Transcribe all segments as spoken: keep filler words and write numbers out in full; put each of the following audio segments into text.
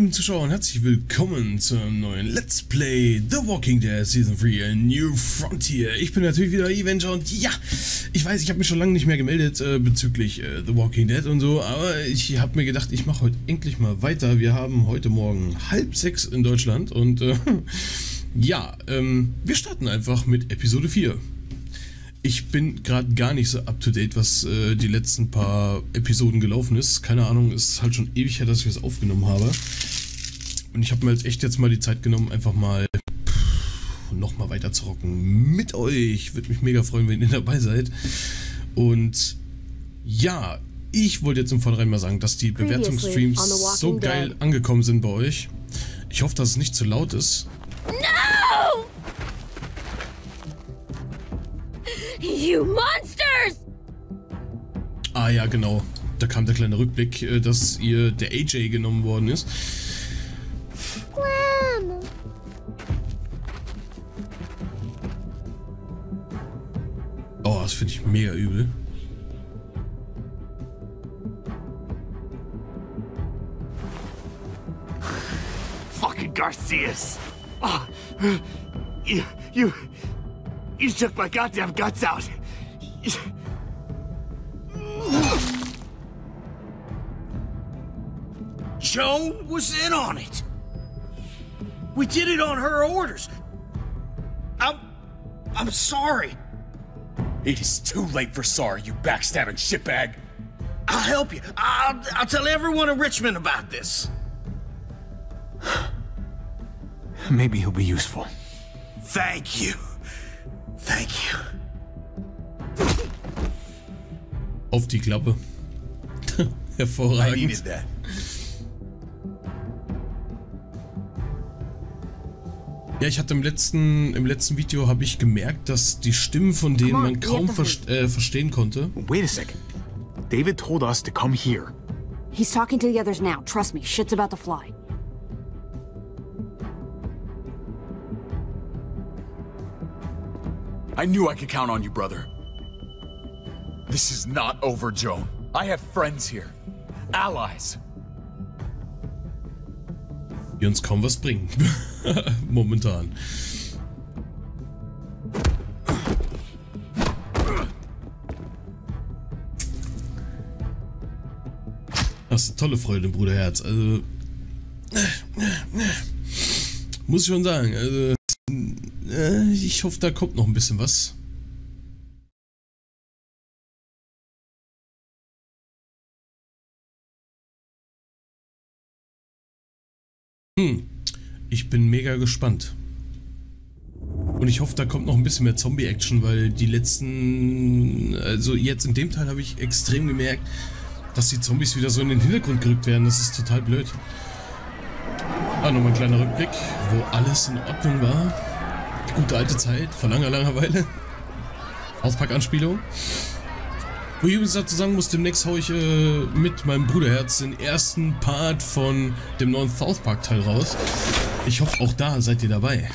lieben Zuschauer und herzlich willkommen zum neuen Let's Play The Walking Dead Season drei A New Frontier. Ich bin natürlich wieder Avenger und ja, ich weiß, ich habe mich schon lange nicht mehr gemeldet äh, bezüglich äh, The Walking Dead und so, aber ich habe mir gedacht, ich mache heute endlich mal weiter. Wir haben heute Morgen halb sechs in Deutschland und äh, ja, ähm, wir starten einfach mit Episode vier. Ich bin gerade gar nicht so up to date, was äh, die letzten paar Episoden gelaufen ist. Keine Ahnung, es ist halt schon ewig her, dass ich das aufgenommen habe. Und ich habe mir halt echt jetzt mal die Zeit genommen, einfach mal nochmal weiter zu rocken mit euch. Würde mich mega freuen, wenn ihr dabei seid. Und ja, ich wollte jetzt im Vornherein mal sagen, dass die Bewertungsstreams so geil angekommen sind bei euch. Ich hoffe, dass es nicht zu laut ist. No! You monsters! Ah ja, genau. Da kam der kleine Rückblick, dass ihr der A J genommen worden ist. Glenn. Oh, das finde ich mega übel. Fucking Garcias! Oh, you, you, you took my goddamn guts out. Joan was in on it. We did it on her orders. I'm, I'm sorry. It is too late for sorry, you backstabbing shitbag. I'll help you. I'll, I'll tell everyone in Richmond about this. Maybe he'll be useful. Thank you. Thank you. Auf die Klappe. Hervorragend. I needed that. Ja, ich hatte im letzten, im letzten Video habe ich gemerkt, dass die Stimmen von denen man kaum ver äh, verstehen konnte. Wait a second. David told us to come here. He's talking to the others now. Trust me, shit's about to fly. I knew I could count on you, brother. This is not over, Joan. I have friends here. Allies. Die uns kaum was bringen. Momentan. Das ist eine tolle Freude, Bruderherz. Also. Muss ich schon sagen. Also. Ich hoffe, da kommt noch ein bisschen was. Hm, ich bin mega gespannt. Und ich hoffe, da kommt noch ein bisschen mehr Zombie-Action, weil die letzten... Also jetzt in dem Teil habe ich extrem gemerkt, dass die Zombies wieder so in den Hintergrund gerückt werden. Das ist total blöd. Ah, nochmal ein kleiner Rückblick, wo alles in Ordnung war. Die gute alte Zeit, vor langer, langer Weile. Auspack-Anspielung. Wo ich übrigens dazu sagen muss, demnächst hau ich äh, mit meinem Bruderherz den ersten Part von dem neuen South Park Teil raus. Ich hoffe, auch da seid ihr dabei.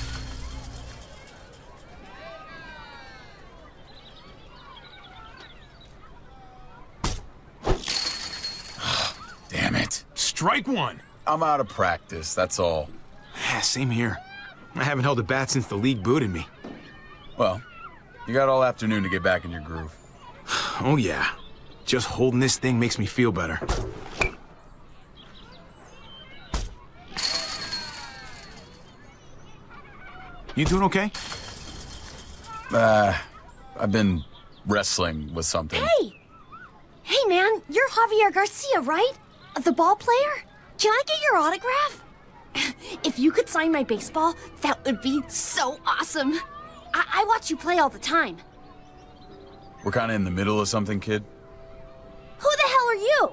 Damn it. Strike one. I'm out of practice, that's all. Same here. I haven't held a bat since the league booted me. Well, you got all afternoon to get back in your groove. Oh yeah. Just holding this thing makes me feel better. You doing okay? Uh, I've been wrestling with something. Hey! Hey, man, you're Javier Garcia, right? The ball player? Can I get your autograph? If you could sign my baseball, that would be so awesome. I, I watch you play all the time. We're kind of in the middle of something, kid. Who the hell are you?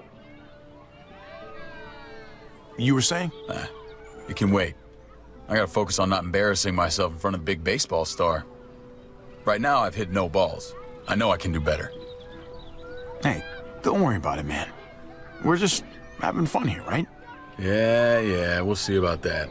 You were saying? Uh, it can wait. I gotta focus on not embarrassing myself in front of the big baseball star. Right now, I've hit no balls. I know I can do better. Hey, don't worry about it, man. We're just having fun here, right? Yeah, yeah, we'll see about that.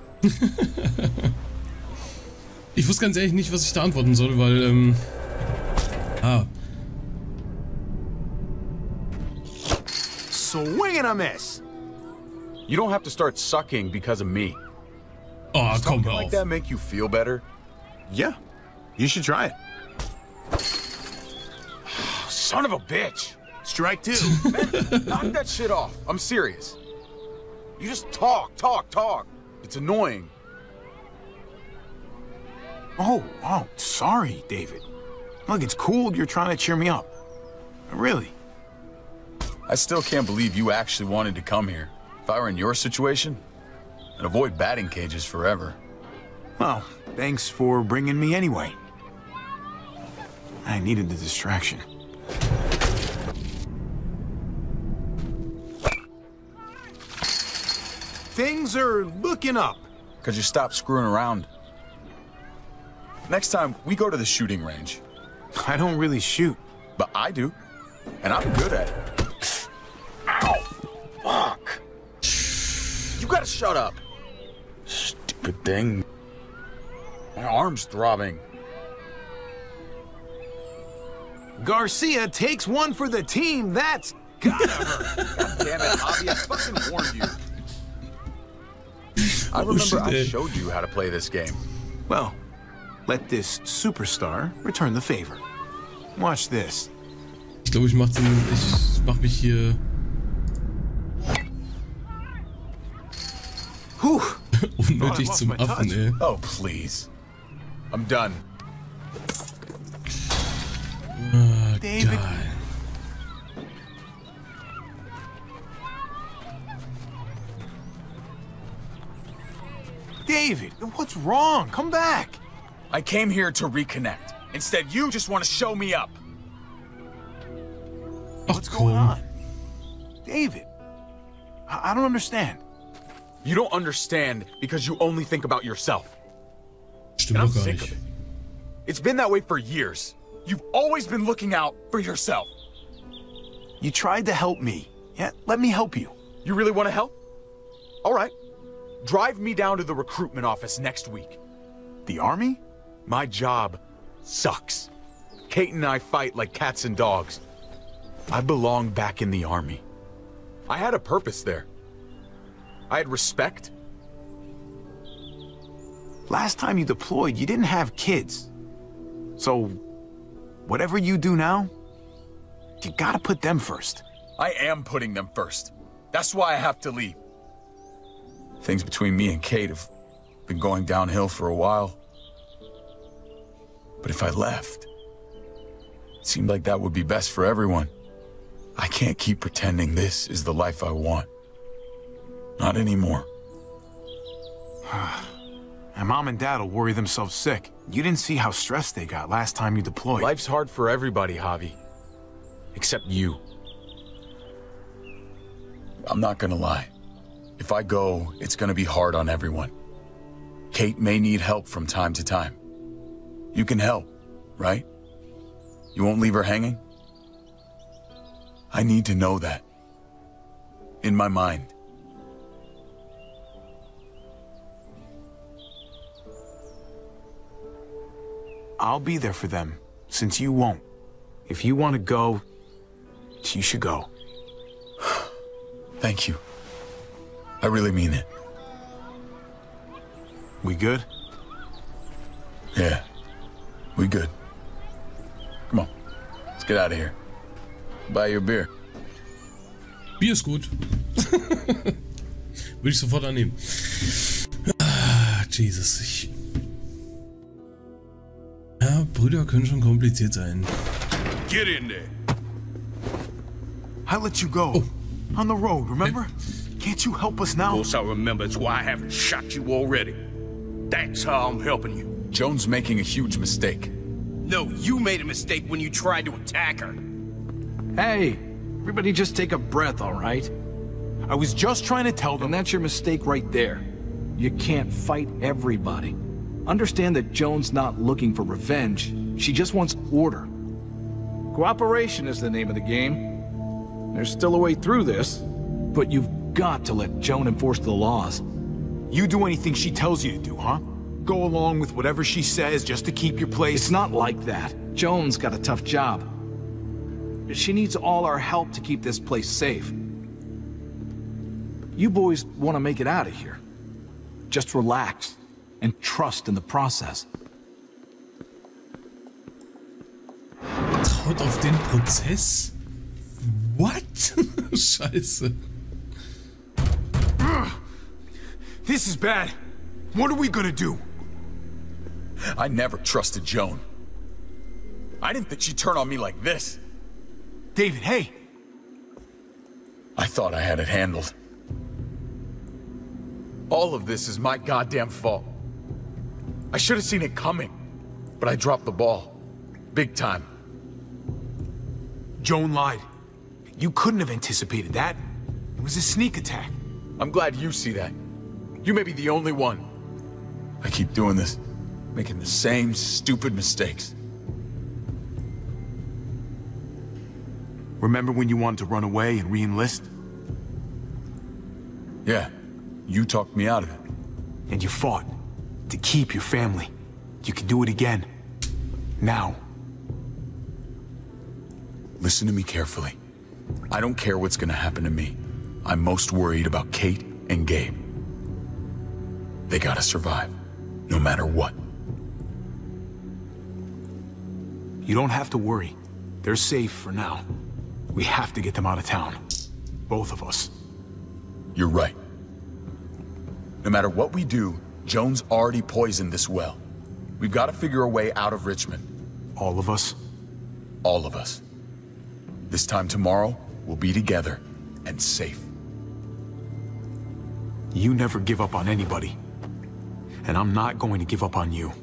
Ich wusste ganz ehrlich nicht, was ich da antworten soll, weil, ähm... Ah. Swing and a miss. You don't have to start sucking because of me. Oh, Does komm, talking hör like auf. that make you feel better? Yeah. You should try it. Son of a bitch. Strike two. Man, knock that shit off. I'm serious. You just talk, talk, talk. It's annoying. Oh, oh, sorry, David. Look, it's cool you're trying to cheer me up. Really. I still can't believe you actually wanted to come here. If I were in your situation, I'd avoid batting cages forever. Well, thanks for bringing me anyway. I needed the distraction. Things are looking up. Could you stop screwing around? Next time, we go to the shooting range. I don't really shoot. But I do. And I'm good at it. Ow! Fuck! You gotta shut up. Stupid thing. My arm's throbbing. Garcia takes one for the team. That's gotta hurt. God damn it, Javi. I fucking warned you. I remember I showed you how to play this game. Well, let this superstar return the favor. Watch this. Ich glaube, ich mach den. Ich mach mich hier. Unnötig zum Affen, ey. Oh, please. I'm done. Oh, David. geil. David, what's wrong? Come back. I came here to reconnect. Instead, you just want to show me up. Ach, What's going komm. on? David, I, I don't understand. You don't understand because you only think about yourself. Stimmt And I'm doch gar sick of nicht. it. It's been that way for years. You've always been looking out for yourself. You tried to help me. Yeah, let me help you. You really want to help? All right. Drive me down to the recruitment office next week. The army? My job sucks. Kate and I fight like cats and dogs. I belong back in the army. I had a purpose there. I had respect. Last time you deployed, you didn't have kids. So, whatever you do now, you gotta put them first. I am putting them first. That's why I have to leave. Things between me and Kate have been going downhill for a while. But if I left, it seemed like that would be best for everyone. I can't keep pretending this is the life I want. Not anymore. And Mom and Dad will worry themselves sick. You didn't see how stressed they got last time you deployed. Life's hard for everybody, Javi. Except you. I'm not gonna lie. If I go, it's gonna be hard on everyone. Kate may need help from time to time. You can help, right? You won't leave her hanging? I need to know that. In my mind. I'll be there for them, since you won't. If you want to go, you should go. Thank you. I really mean it. We good? Yeah. We good. Come on. Let's get out of here. Buy you a beer. Bier ist gut. Würde ich sofort annehmen. Ah, Jesus. Ich ja, Brüder können schon kompliziert sein. Get in there. I let you go. Oh. On the road, remember? Can't you help us Of now? course I remember. It's why I haven't shot you already. That's how I'm helping you. Joan's making a huge mistake. No, you made a mistake when you tried to attack her. Hey, everybody just take a breath, all right? I was just trying to tell them. And that's your mistake right there. You can't fight everybody. Understand that Joan's not looking for revenge. She just wants order. Cooperation is the name of the game. There's still a way through this, but you've got to let Joan enforce the laws. You do anything she tells you to do, huh? Go along with whatever she says just to keep your place. It's not like that. Joan's got a tough job. She needs all our help to keep this place safe. You boys want to make it out of here. Just relax and trust in the process. Traut auf den Prozess? What? Scheiße. This is bad. What are we gonna do? I never trusted Joan. I didn't think she'd turn on me like this. David, hey! I thought I had it handled. All of this is my goddamn fault. I should have seen it coming, but I dropped the ball. Big time. Joan lied. You couldn't have anticipated that. It was a sneak attack. I'm glad you see that. You may be the only one. I keep doing this, making the same stupid mistakes. Remember when you wanted to run away and re-enlist? Yeah, you talked me out of it. And you fought to keep your family. You can do it again. Now. Listen to me carefully. I don't care what's gonna happen to me. I'm most worried about Kate and Gabe. They gotta survive, no matter what. You don't have to worry. They're safe for now. We have to get them out of town. Both of us. You're right. No matter what we do, Joan's already poisoned this well. We've got to figure a way out of Richmond. All of us? All of us. This time tomorrow, we'll be together and safe. You never give up on anybody. And I'm not going to give up on you.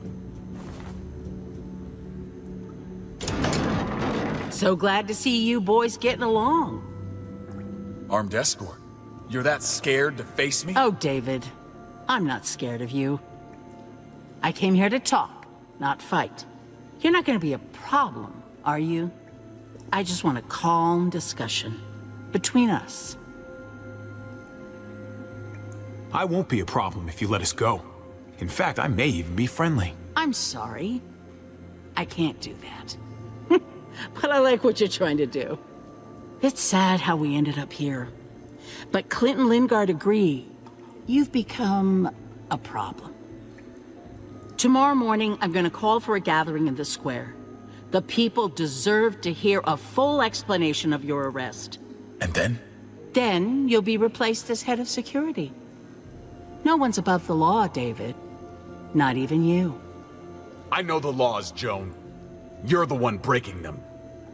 So glad to see you boys getting along. Armed escort? You're that scared to face me? Oh, David, I'm not scared of you. I came here to talk, not fight. You're not going to be a problem, are you? I just want a calm discussion between us. I won't be a problem if you let us go. In fact, I may even be friendly. I'm sorry. I can't do that. But I like what you're trying to do. It's sad how we ended up here. But Clint and Lingard agree. You've become a problem. Tomorrow morning, I'm going to call for a gathering in the square. The people deserve to hear a full explanation of your arrest. And then? Then you'll be replaced as head of security. No one's above the law, David. Not even you. I know the laws, Joan. You're the one breaking them.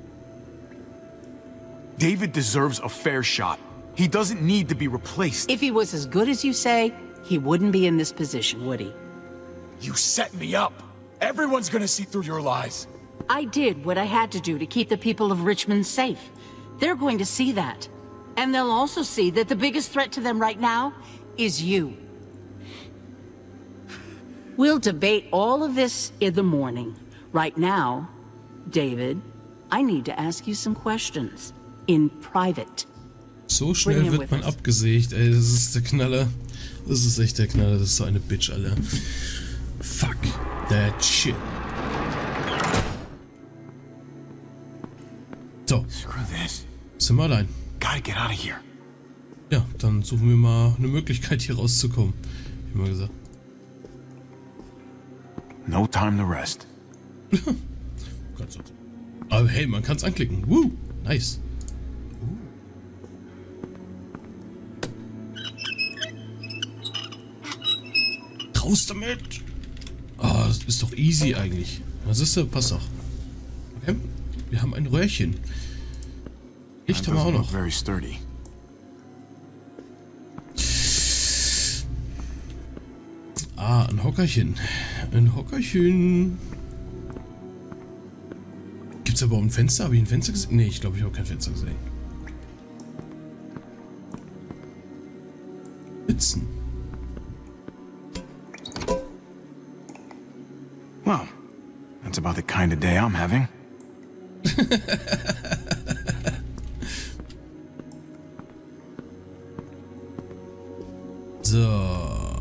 David deserves a fair shot. He doesn't need to be replaced. If he was as good as you say, he wouldn't be in this position, would he? You set me up. Everyone's gonna see through your lies. I did what I had to do to keep the people of Richmond safe. They're going to see that. And they'll also see that the biggest threat to them right now is you. We'll debate all of this in the morning. Right now, David, I need to ask you some questions. In private. So schnell wird man abgesägt, ey, das ist der Knaller. Das ist echt der Knaller, das ist so eine Bitch, Alter. Fuck that shit. So. Screw this. Sind wir allein. Gotta get out of here. Ja, dann suchen wir mal eine Möglichkeit hier rauszukommen. Wie immer gesagt. No time to rest. Aber hey, man kann es anklicken. Woo, nice. Raus damit! Ah, oh, das ist doch easy eigentlich. Was ist das? Passt doch. Okay. Wir haben ein Röhrchen. Licht haben wir auch noch. Very sturdy. Ah, ein Hockerchen. Ein Hockerchen. Gibt's da überhaupt ein Fenster? Habe ich ein Fenster gesehen? Nee, ich glaube, ich habe kein Fenster gesehen. Sitzen. Well, that's about the kind of day I'm having. So.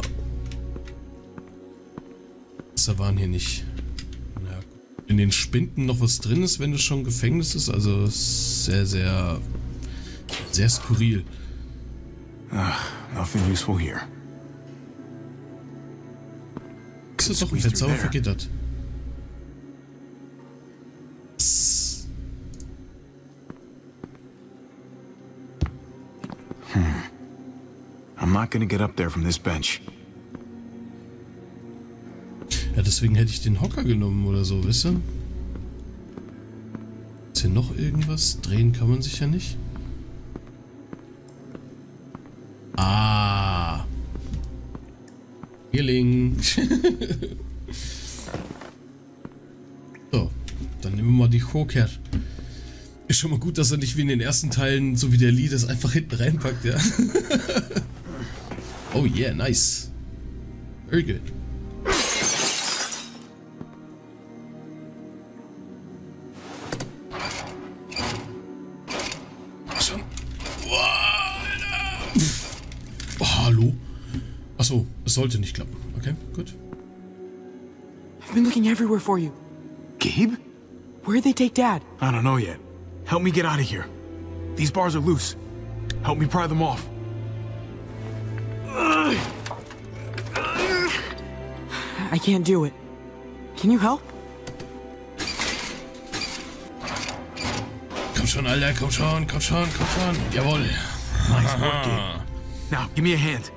Da waren hier nicht. Ja, in den Spinden noch was drin ist, wenn es schon Gefängnis ist. Also sehr, sehr, sehr skurril. Ugh. Nothing useful here. Das ist doch ein Fenster, aber vergittert. Hmm. I'm not gonna get up there from this bench. Ja, deswegen hätte ich den Hocker genommen oder so, wisst ihr? Ist hier noch irgendwas? Drehen kann man sich ja nicht. Ah. Healing. So, dann nehmen wir mal die Hocker. Ist schon mal gut, dass er nicht wie in den ersten Teilen, so wie der Lee, das einfach hinten reinpackt, ja. Oh yeah, nice. Very good. Schon. Wow, Alter. Oh, hallo. Achso, es sollte nicht klappen. Okay, gut. I've been looking everywhere for you. Gabe? Where'd they take Dad? I don't know yet. Help me get out of here. These bars are loose. Help me pry them off. I can't do it. Can you help? Komm schon, Alter, komm schon, komm schon, komm schon. Jawohl. Nice work, Gabe. Now, give me a hand.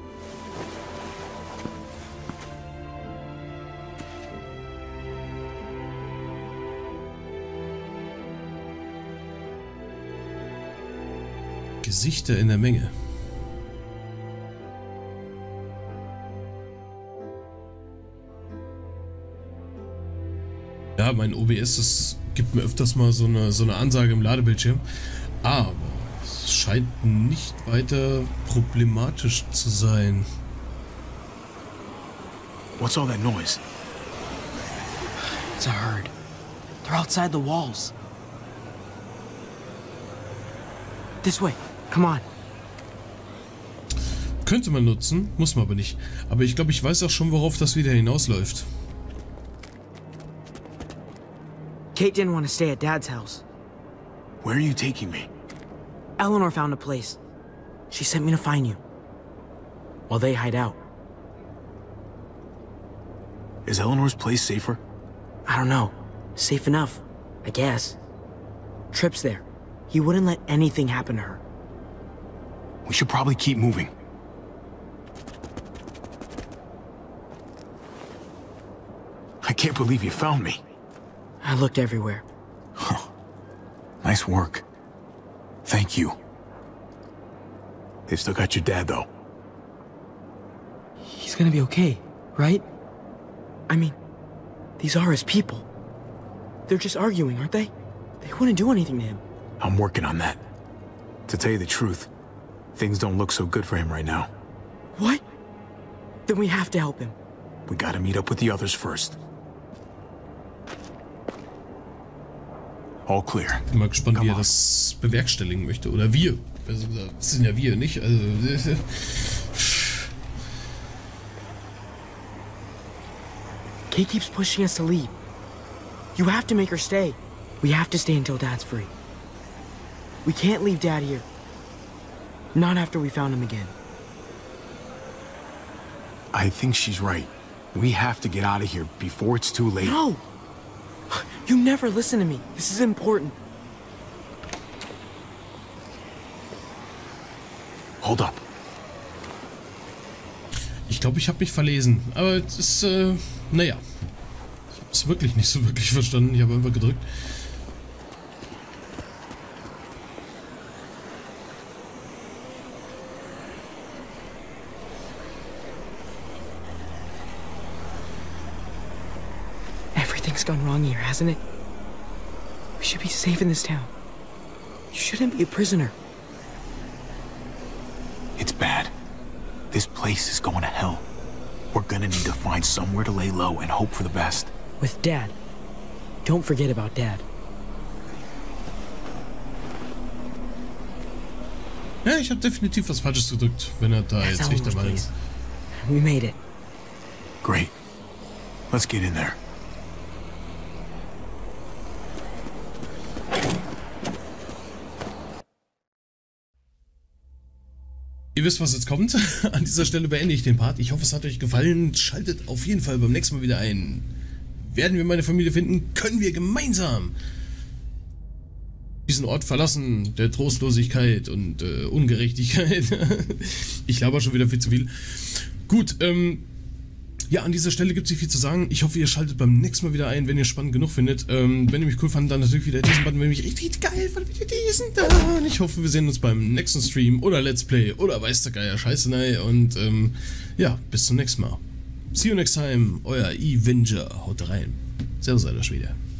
Gesichter in der Menge. Ja, mein O B S, das gibt mir öfters mal so eine, so eine Ansage im Ladebildschirm. Aber es scheint nicht weiter problematisch zu sein. What's all that noise? It's a herd. They're outside the walls. This way. Come on. Könnte man nutzen, muss man aber nicht. Aber ich glaube, ich weiß auch schon, worauf das wieder hinausläuft. Kate didn't want to stay at Dad's house. Where are you taking me? Eleanor found a place. She sent me to find you. While they hide out. Is Eleanor's place safer? I don't know. Safe enough, I guess. Tripp's there. He wouldn't let anything happen to her. We should probably keep moving. I can't believe you found me. I looked everywhere. Huh. Nice work. Thank you. They've still got your dad, though. He's gonna be okay, right? I mean, these are his people. They're just arguing, aren't they? They wouldn't do anything to him. I'm working on that. To tell you the truth, things don't look so good for him right now. What? Then we have to help him. We gotta meet up with the others first. All clear. Bin mal gespannt, wie er das bewerkstelligen möchte. Oder wir. Also, das sind ja wir, nicht? Also. Kate keeps pushing us to leave. You have to make her stay. We have to stay until Dad's free. We can't leave Dad here. Not after we found him again. I think she's right. We have to get out of here before it's too late. No! You never listen to me. This is important. Hold up. Ich glaube, ich habe mich verlesen. Aber es ist, äh, naja. Ich habe es wirklich nicht so wirklich verstanden. Ich habe einfach gedrückt. Everything's gone wrong here, hasn't it? We should be safe in this town. You shouldn't be a prisoner. It's bad. This place is going to hell. We're gonna need to find somewhere to lay low and hope for the best. With Dad. Don't forget about Dad. Ja, ich habe definitiv was Falsches gedrückt, wenn er da jetzt nicht dabei ist. We made it. Great. Let's get in there. ihr wisst, was jetzt kommt. An dieser Stelle beende ich den Part. Ich hoffe, es hat euch gefallen. Schaltet auf jeden Fall beim nächsten Mal wieder ein. Werden wir meine Familie finden? Können wir gemeinsam diesen Ort verlassen, der Trostlosigkeit und äh, Ungerechtigkeit. Ich laber schon wieder viel zu viel. Gut, ähm, ja, an dieser Stelle gibt es nicht viel zu sagen. Ich hoffe, ihr schaltet beim nächsten Mal wieder ein, wenn ihr spannend genug findet. Ähm, wenn ihr mich cool fandet, dann natürlich wieder diesen Button. Wenn ihr mich richtig, richtig geil fandet, wieder diesen da. Und ich hoffe, wir sehen uns beim nächsten Stream oder Let's Play oder weiß der Geier, scheiße, nein. Und ähm, ja, bis zum nächsten Mal. See you next time, euer Avenger. Haut rein. Servus, alter Schwede.